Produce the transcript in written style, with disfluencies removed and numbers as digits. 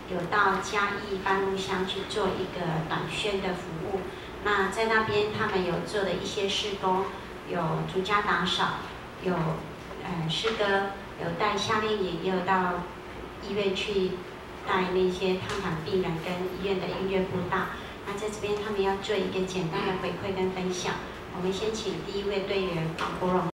有到嘉义半路乡去做一个短宣的服务。那在那边他们有做的一些事工，有逐家打扫，有诗歌，有带夏令营，也有到医院去带那些探访病人跟医院的音乐辅导。那在这边他们要做一个简单的回馈跟分享。我们先请第一位队员黄国荣。